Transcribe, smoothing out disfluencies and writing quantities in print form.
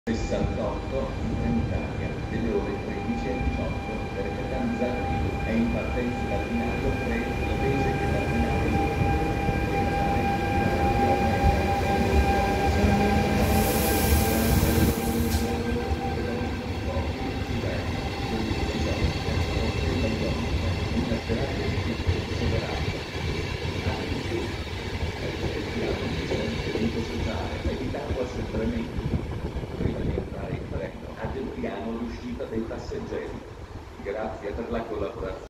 68 in Trenitalia delle ore 13 e 18 per Catanza Arrivo è in partenza dal binario 3 invece che dal binario 2. Prima di entrare in treno, aggiorniamo l'uscita dei passeggeri. Grazie per la collaborazione.